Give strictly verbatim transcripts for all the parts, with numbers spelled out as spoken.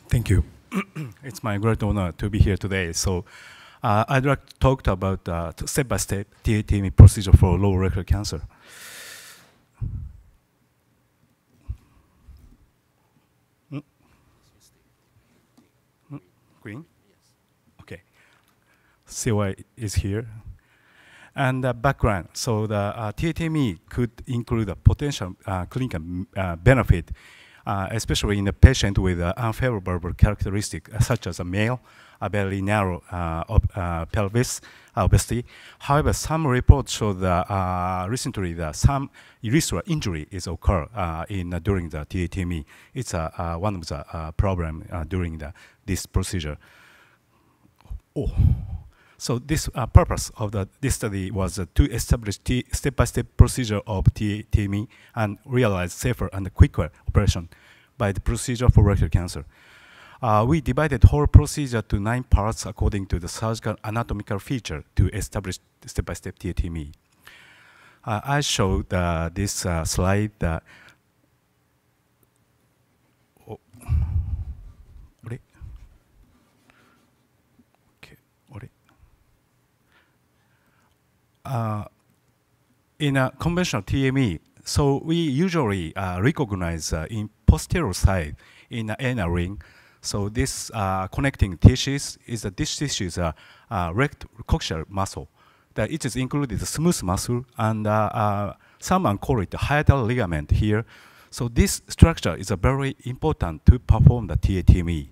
Thank you. It's my great honor to be here today. So uh, I'd like to talk about uh, step-by-step taTME procedure for lower rectal cancer. Mm. Mm. Green? Okay. C Y is here. And the background. So the uh, taTME could include a potential uh, clinical uh, benefit, uh, especially in a patient with uh, unfavorable characteristics, uh, such as a male, a very narrow uh, uh, pelvis, obesity. However, some reports show that uh, recently that some urethral injury is occur uh, in uh, during the taTME. It's uh, uh, one of the uh, problem uh, during the, this procedure. Oh. So this uh, purpose of the, this study was uh, to establish step-by-step procedure of taTME and realize safer and quicker operation by the procedure for rectal cancer. Uh, we divided whole procedure to nine parts according to the surgical anatomical feature to establish step-by-step taTME. Uh, I showed uh, this uh, slide. Uh, oh. Uh, in a conventional T M E, so we usually uh, recognize uh, in posterior side in the anal ring. So this uh, connecting tissues is a this tissue is a uh, rectal coxal muscle. That it is included the smooth muscle, and uh, uh, someone call it the hiatal ligament here. So this structure is a very important to perform the taTME.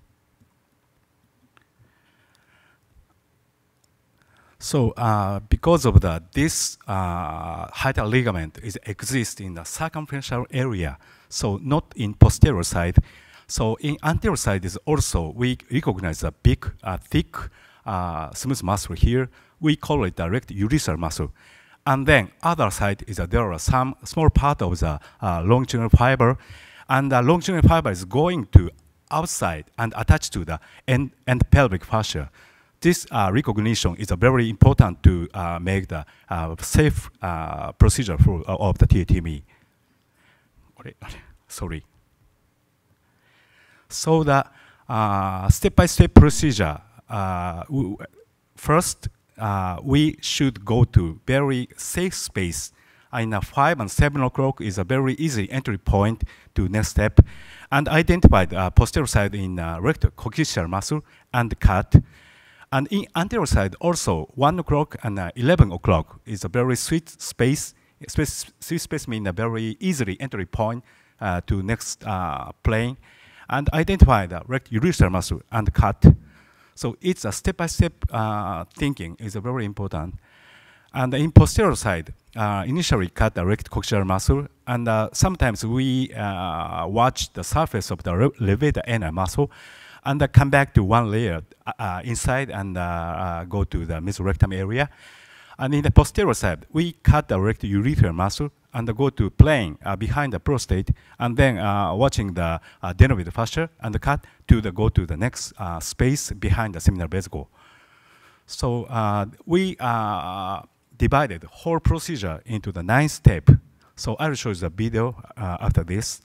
So uh, because of that, this uh, hiatal ligament is exists in the circumferential area, so not in posterior side. So in anterior side is also, we recognize a big, uh, thick, uh, smooth muscle here. We call it direct urethral muscle. And then other side is that there are some small part of the uh, longitudinal fiber, and the longitudinal fiber is going to outside and attached to the end, end pelvic fascia. This uh, recognition is uh, very important to uh, make the uh, safe uh, procedure for, uh, of the taTME. Sorry. So the uh, step-by-step procedure, uh, first uh, we should go to very safe space. In a five and seven o'clock is a very easy entry point to next step, and identify the uh, posterior side in uh, rectal coxal muscle and cut. And in anterior side also, one o'clock and uh, eleven o'clock is a very sweet space. Space sweet space means a very easily entry point uh, to next uh, plane. And identify the rectal urethral muscle and cut. So it's a step-by-step uh, thinking is a very important. And in posterior side, uh, initially cut the rectal coxal muscle, and uh, sometimes we uh, watch the surface of the levator anal muscle, and uh, come back to one layer uh, inside and uh, uh, go to the mesorectum area. And in the posterior side, we cut the rectal urethral muscle and uh, go to plane uh, behind the prostate, and then uh, watching the uh, denovid fascia and cut to the go to the next uh, space behind the seminal vesicle. So uh, we uh, divided the whole procedure into the nine step. So I'll show you the video uh, after this.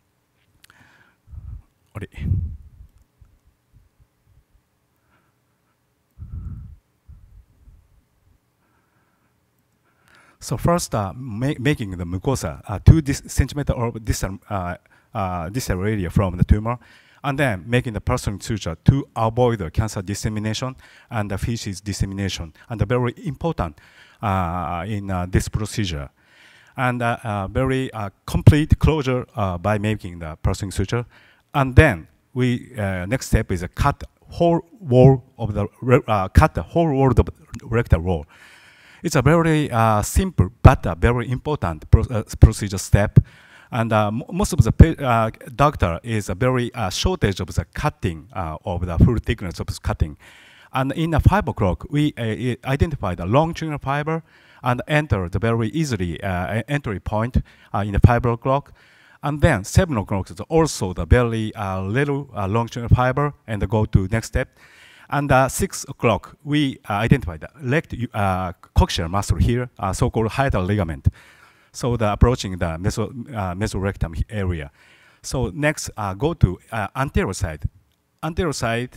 So first, uh, ma making the mucosa uh, two centimeter or distal, uh, uh, distal area from the tumor, and then making the Parsonage suture to avoid the cancer dissemination and the feces dissemination, and very important uh, in uh, this procedure. And uh, uh, very uh, complete closure uh, by making the Parsonage suture. And then we uh, next step is a cut whole wall of the uh, cut the whole wall of the rectal wall. It's a very uh, simple but a very important pro uh, procedure step, and uh, most of the uh, doctor is a very uh, shortage of the cutting uh, of the full thickness of the cutting. And in the five o'clock, we uh, identify the longitudinal fiber and enter the very easily uh, entry point uh, in the five o'clock. And then seven o'clock is also the very uh, little uh, longitudinal fiber, and go to next step. And uh, six o'clock, we uh, identify the left uh, coxal muscle here, uh, so-called hiatal ligament. So the approaching the meso, uh, mesorectum area. So next, uh, go to uh, anterior side. anterior side,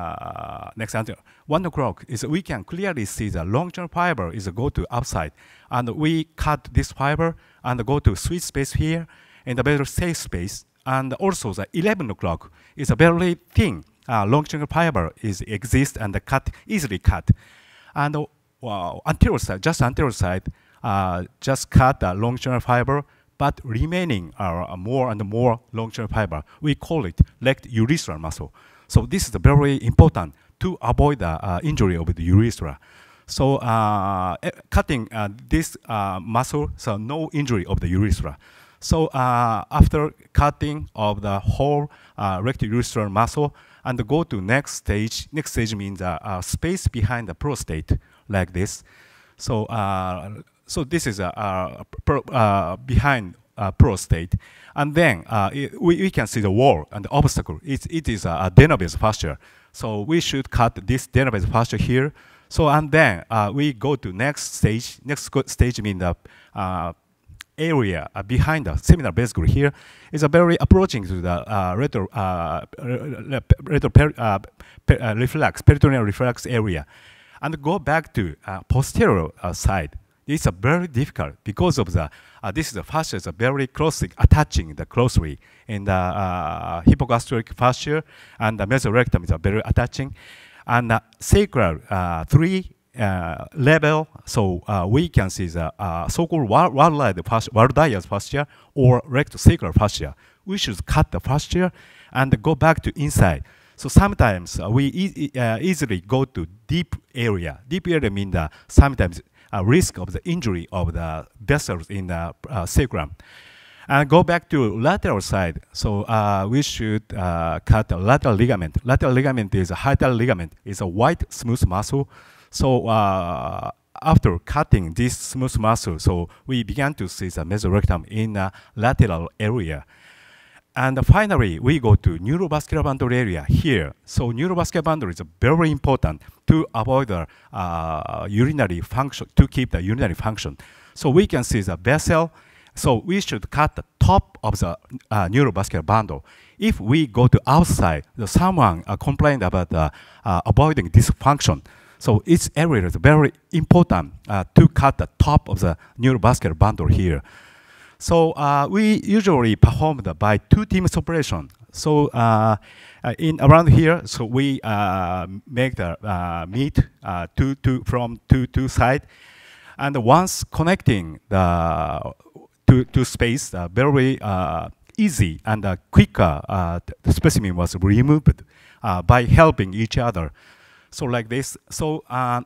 uh, next anterior, one o'clock is we can clearly see the long-term fiber is go to outside, and we cut this fiber and go to switch space here in the very safe space. And also the eleven o'clock is a very thin uh, long-term fiber is exist and cut easily cut, and uh, well, anterior side, just anterior side, uh, just cut the long-term fiber, but remaining are more and more long-term fiber. We call it rectal urethral muscle. So this is very important to avoid the uh, injury of the urethra. So uh, cutting uh, this uh, muscle, so no injury of the urethra. So uh, after cutting of the whole uh, rectal urethral muscle, and go to next stage. Next stage means uh, uh, space behind the prostate, like this. So uh, so this is a uh, uh, pro, uh, behind uh, prostate, and then uh, it, we, we can see the wall and the obstacle. It, it is a, a adenovasal fascia. So we should cut this adenovasal fascia here. So and then uh, we go to next stage. Next stage means the uh, area uh, behind the seminal vesicle here is a very approaching to the uh, rectal, uh, rectal per, uh, per, uh, reflex, peritoneal reflex area, and go back to uh, posterior uh, side. It's a very difficult because of the uh, this is the fascia is a very closely attaching the closely in the uh, hypogastric fascia, and the mesorectum is a very attaching, and uh, sacral uh, three. Uh, level, so uh, we can see the uh, so-called wall-like fascia, wall-dias fascia or rectosacral fascia. We should cut the fascia and go back to inside. So sometimes uh, we e uh, easily go to deep area. Deep area means uh, sometimes a risk of the injury of the vessels in the uh, sacrum. And go back to lateral side. So uh, we should uh, cut the lateral ligament. Lateral ligament is a hiatal ligament. It's a white smooth muscle. So uh, after cutting this smooth muscle, so we began to see the mesorectum in the lateral area. And finally, we go to neurovascular bundle area here. So neurovascular bundle is very important to avoid the uh, urinary function, to keep the urinary function. So we can see the vessel. So we should cut the top of the uh, neurovascular bundle. If we go to outside, the someone uh, complained about uh, uh, avoiding this function. So each area is very important uh, to cut the top of the neurovascular bundle here. So uh, we usually perform the by two teams operation. So uh, uh, in around here, so we uh, make the uh, meet uh, two, two from two two side, and once connecting the to to space, uh, very uh, easy and uh, quicker. Uh, the specimen was removed uh, by helping each other. So like this. So uh,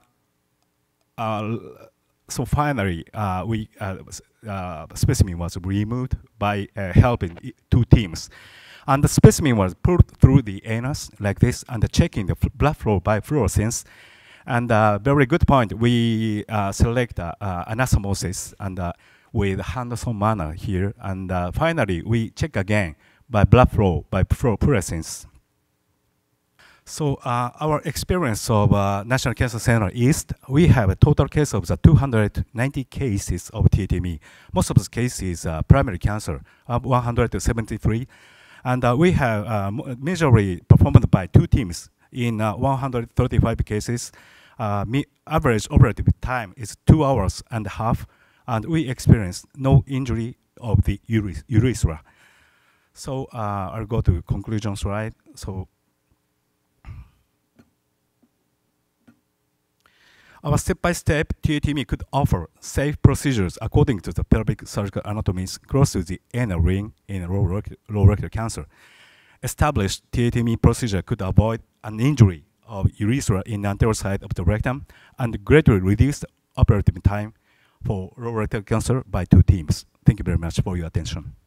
uh, so finally, uh, we uh, uh, specimen was removed by uh, helping two teams, and the specimen was put through the anus like this, and checking the blood flow by fluorescence. And uh, very good point. We uh, select uh, uh, anastomosis and uh, with hands-on manner here, and uh, finally we check again by blood flow by fluorescence. So uh, our experience of uh, National Cancer Center East, we have a total case of the two hundred ninety cases of taTME. Most of the cases uh, primary cancer, uh, one hundred seventy-three, and uh, we have uh, majorly performed by two teams in uh, one hundred thirty-five cases. Uh, average operative time is two hours and a half, and we experienced no injury of the urethra. So uh, I'll go to conclusion slide. So. Our step-by-step taTME could offer safe procedures according to the pelvic surgical anatomies close to the anal ring in low rectal cancer. Established taTME procedure could avoid an injury of urethra in the anterior side of the rectum and greatly reduce operative time for low rectal cancer by two teams. Thank you very much for your attention.